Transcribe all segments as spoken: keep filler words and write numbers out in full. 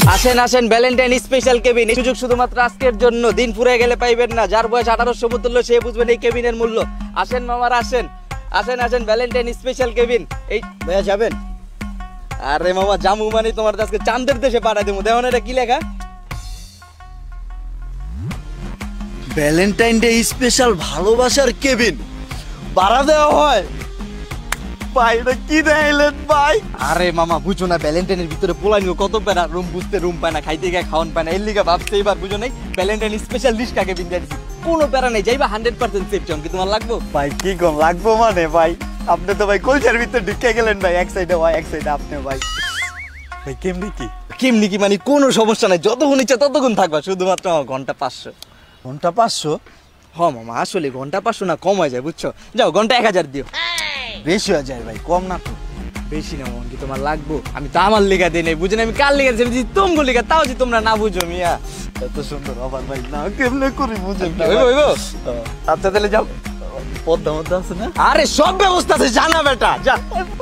আসেন আসেন Valentine special cabin, এই সুযোগ শুধুমাত্র আজকের জন্য, দিন ফুরে গেলে পাইবেন না। যার বয়স আঠারোশো তুল্য সে বুঝবেন এই কেবিনের মূল্য। আসেন মামার আসেন আসেন আসেন ভ্যালেন্টাইন স্পেশাল কেবিন। এই ভাইয়া যাবেন? আরে মামা জামু মানে তোমার আজকে চাঁদের দেশে পাঠাই দেবো। দেখো না এটা কি লেখা, ভ্যালেন্টাইন ডে স্পেশাল ভালোবাসার কেবিন ভাড়া দেওয়া হয়। ভাই এটা কি দেখাইলেন ভাই? আরে মামা বুঝো না, ভ্যালেন্টাইনের ভিতরে পোলাইনি কত প্যারা, রুম বুঝতে রুম পায় না, খাইতে গিয়ে খাওয়ান পায় না, এর লিগা ভাবছে এবার বুঝো নাই ভ্যালেন্টাইন স্পেশাল রিস্কা কেবিন দিয়ে দিচ্ছি। কোনো প্যারা নেই, যাইবা হান্ড্রেড পার্সেন্ট সেফ। কি তোমার লাগবো ভাই? কি কোন লাগবো মানে ভাই? আপনি তো ভাই কলচার ভিতরে ঢুকে গেলেন ভাই, এক সাইডে ভাই এক সাইডে আপনি ভাই। ভাই কেমনি কি? কেমনি কি মানে কোনো সমস্যা নাই, যতক্ষণ ইচ্ছা ততক্ষণ থাকবা, শুধুমাত্র ঘন্টা পাঁচশো। ঘন্টা পাঁচশো? হ মামা আসলে ঘন্টা পাঁচশো না, কম হয়ে যায় বুঝছো। যাও ঘন্টা এক হাজার দিও। বেশি হয়ে যায় ভাই, কম না তো? বেশি না মামা, কি তোমার লাগবো? আমি তো আমার লেখা দিই নাই, বুঝে না আমি কার লেখা দিয়েছি তোমগো লেখা, তাও যে তোমরা না বুঝো মিয়া। এত সুন্দর আবার ভাই না কেমনে করি বুঝেন না। আচ্ছা তাহলে যাও, পদ্মা মধ্যে আছে না? আরে সব ব্যবস্থা আছে, জানা বেটা যা।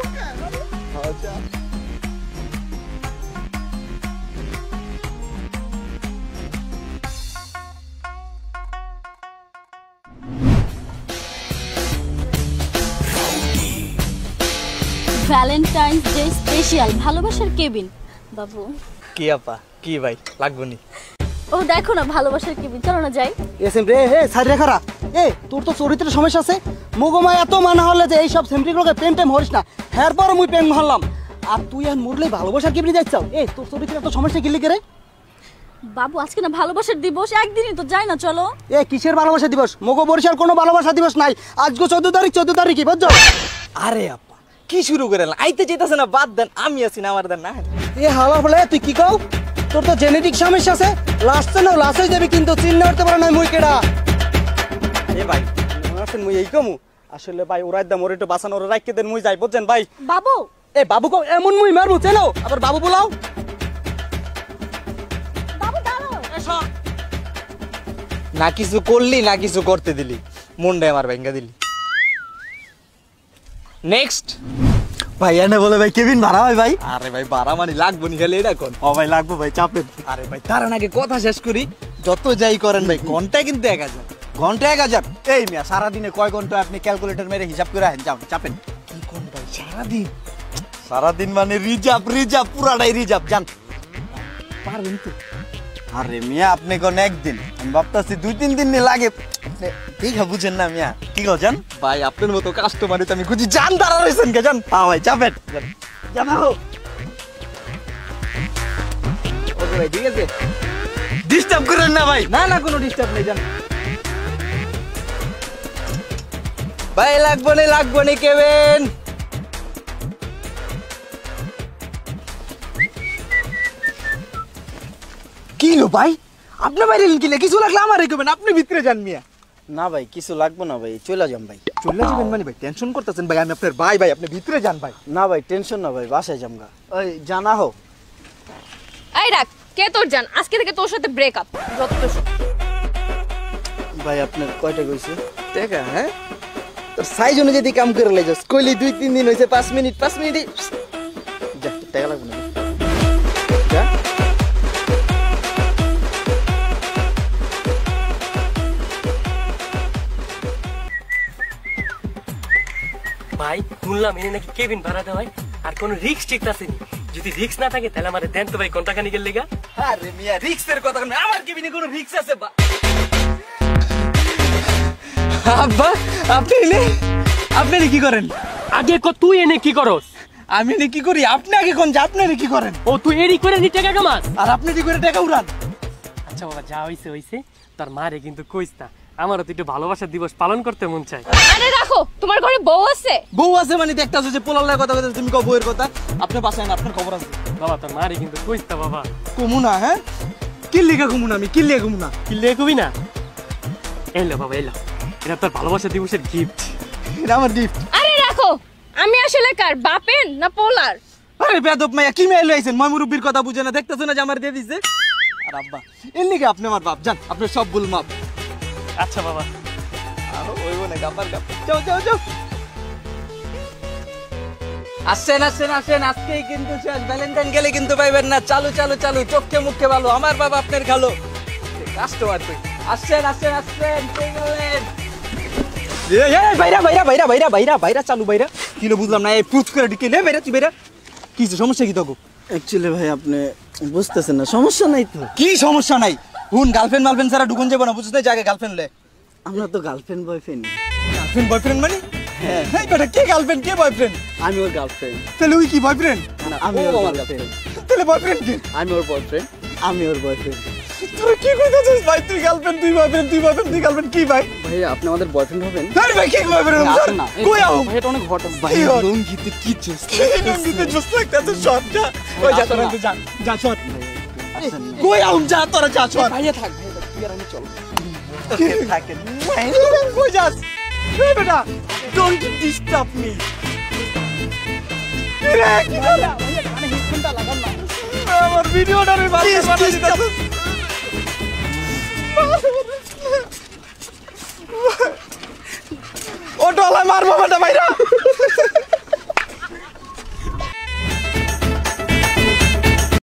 ভ্যালেন্টাইন্স ডে স্পেশাল ভালোবাসার কেবিন। বাবু কি আপা কি ভাই লাগবো নি? ও দেখো না ভালোবাসার কেবিন, চলো না যাই। এসএম রে হে সাইড রেখারা, এ তোর তো চরিত্রের সমস্যা আছে। মুগমা এত মানা হলে যে এই সব সেমপ্রিগুলোকে প্রেম টেম হরিস না, হ্যার পর মুই প্রেম হলাম আর তুই আর মরলেই ভালোবাসার কেবিনে যাচ্ছাও। এ তোর চরিত্রের এত সমস্যা কি লিখে রে? বাবু আজকে না ভালোবাসার দিবস, একদিনই তো যাই না, চলো। এ কিসের ভালোবাসা দিবস? মগো বরিশাল কোনো ভালোবাসা দিবস নাই। আজকে চোদ্দ তারিখ, চোদ্দ তারিখই বুঝছো? আরে আপা কি শুরু করে আইতে যেতেছে না, বাদ দেন, আমি আছি না, আমার দেন না। এ হালা বলে তুই কি কও? তোর তো জেনেটিক সমস্যা আছে, লাস্টে না লাস্ট হয়ে যাবি কিন্তু চিন্তা করতে পারে না মুই কেডা। এ ভাই আসেন মুই এই কমু আসলে ভাই ওরা একদম ওর একটু বাঁচানো ওরা রাখতে দেন মুই যাই বুঝছেন ভাই। বাবু এ বাবু কও এমন মুই মারবো চেনো আবার বাবু বলাও। বাবু দাঁড়াও। এসো না কিছু করলি না কিছু করতে দিলি, মনটাই আমার ভেঙ্গা দিলি। নেক্সট ভাই এনে বলে ভাই কেবিন ভাড়া হয় ভাই। আরে ভাই বাড়া মানে লাগবো নি খালি এটা কোন? ও ভাই লাগবো ভাই, চাপেন। আরে ভাই তার আগে কথা শেষ করি, যত যাই করেন ভাই ঘন্টা কিন্তু এক হাজার। ঘন্টা এক হাজার? এই মিয়া সারাদিনে কয় ঘন্টা আপনি ক্যালকুলেটর মেরে হিসাব করে আহেন, যাও চাপেন। কি কোন ভাই সারাদিন? সারাদিন মানে রিজার্ভ রিজার্ভ পুরাটাই রিজার্ভ, জান পারবেন তো? আরে মিয়া আপনি কোন একদিন, আমি ভাবতেছি দুই তিন দিন লাগে। দেখা বুঝেন না মিয়া, কি কও জান? ভাই আপনার মতো কাস্টমারই তো আমি খুঁজি, জান দাঁড়া রয়েছেন কে জান? হ্যাঁ ভাই চাপেন জানাও। ওকে ভাই ঠিক আছে, ডিস্টার্ব করেন না ভাই। না না কোনো ডিস্টার্ব নেই জান। ভাই লাগবো নি লাগবো নি কেবেন। কি লো ভাই আপনি বাইরে কিলে কিছু লাগলে আমার রেখবেন, আপনি ভিতরে যান মিয়া। না ভাই কিছু লাগবো না ভাই, চলে যাম ভাই। চলে যাবেন মানে ভাই টেনশন করতেছেন ভাই, আমি আপনার ভাই ভাই আপনি ভিতরে যান ভাই। না ভাই টেনশন না ভাই, বাসায় যামগা। ওই জানা হো এই রাখ, কে তোর জান? আজকে থেকে তোর সাথে ব্রেকআপ। যত সব ভাই আপনার কয়টা কইছে? দেখা হ্যাঁ তোর সাইজ অনুযায়ী কাম করে লাই যাস, কইলি দুই তিন দিন হয়েছে, পাঁচ মিনিট পাঁচ মিনিট যা টাকা লাগবে না যা। ভাই শুনলাম এনে নাকি কেবিন ভাড়াতে হয় আর কোনো রিস্ক ঠিক আছে নি? যদি রিস্ক না থাকে তাহলে আমাদের দেন তো ভাই কোনটা খানি গেল লেগা। আরে মিয়া রিস্কের কথা না, আমার কেবিনে কোনো রিস্ক আছে বা? আব্বা আপনি নে আপনি কি করেন? আগে কো তুই এনে কি করস? আমি নে কি করি? আপনি আগে কোন যে আপনি কি করেন? ও তুই এরি করে নি টাকা কামাস আর আপনি কি করে টাকা উড়ান? আচ্ছা বাবা যা হইছে হইছে, তার মারে কিন্তু কইস না, আমারও তো একটু ভালোবাসার দিবস পালন করতে মন চায়। আরে রাখো, তোমার ঘরে বউ আছে? বউ আছে মানে দেখতাছো যে পোলার কথা কথা তুমি কও বউয়ের কথা, আপনি বাসায় না আপনার খবর আছে? বাবা তোর মারে কিন্তু কইস না বাবা। কমু না হ্যাঁ কিল্লিকা কমু না, আমি কিল্লিকা কমু না। কি লে কবি না? এলো বাবা এলো, এটা তোর ভালোবাসার দিবসের গিফট। এটা আমার গিফট। আরে রাখো, আমি আসলে কার বাপের না পোলার? আরে বেদব মাইয়া কি মেয়ে লইছেন, মই মুরব্বির কথা বুঝে না, দেখতেছো না যে আমার দিয়ে দিছে। আর আব্বা এর লিগে আপনি আমার বাপ, জান আপনার সব ভুল মাপ। আচ্ছা বাবা আরো ওইব না গাপার গাপ, যাও যাও যাও। আসেন আসেন আসেন, আজকেই কিন্তু শেষ, ভ্যালেন্টাইন গেলে কিন্তু পাইবেন না। চালু চালু চালু, চোখে মুখে ভালো, আমার বাবা আপনার খালো কাস্টমার তুই। আসেন আসেন আসেন, কে গেলেন? এই, এই, বাইরা বাইরা বাইরা বাইরা বাইরা বাইরা চালু বাইরা। কি লো বুঝলাম না, এই প্রুফ করে ঢুকে লে বাইরা, তুই বাইরা। কি সমস্যা কি তোকে? অ্যাকচুয়ালি ভাই আপনি বুঝতেছেন না, সমস্যা নাই তো। কি সমস্যা নাই? হুন গার্লফ্রেন্ড মালফ্রেন্ড ছাড়া ঢুকুন যাবো না, বুঝতে জায়গায় গার্লফ্রেন্ড লে। আমরা তো গার্লফ্রেন্ড বয়ফ্রেন্ড। গার্লফ্রেন্ড বয়ফ্রেন্ড মানে? হ্যাঁ হ্যাঁ, বেটা কে গার্লফ্রেন্ড কে বয়ফ্রেন্ড? আমি ওর গার্লফ্রেন্ড। তাহলে ওই কি বয়ফ্রেন্ড? আমি ও ওর আমার গার্লফ্রেন্ড। তাহলে বয়ফ্রেন্ড কি? আমি ওর বয়ফ্রেন্ড। আমি ওর বয়ফ্রেন্ড। তুই কি কইতাছিস ভাই? তুই গার্লফ্রেন্ড তুই বয়ফ্রেন্ড তুই বয়ফ্রেন্ড তুই গার্লফ্রেন্ড কি ভাই? ভাই আপনি আমাদের বয়ফ্রেন্ড হবেন? আরে ভাই কি বয়ফ্রেন্ড? আসেন না। কই আও? ভাই এটা অনেক হট ভাই। কি hot? লঙ্গিতে কি চুস। এই লঙ্গিতে জোস লাগতাছে শটটা। ওই যা তোরা যা যা শট। আসেন না। কই আও যা তোরা যা শট। ভাইয়া থাক, ভাইয়া থাক, তুই আর আমি চল। থাকেন। কই যাস? এই বেটা ডোন্ট ডিস্টার্ব মি। রে কি বলা? ভাইয়া কানে হেডফোনটা লাগান না। আমার ভিডিওটা রে বাদ বাদ দিতাছিস। ও ডলা মারবো বেটা বাইরা।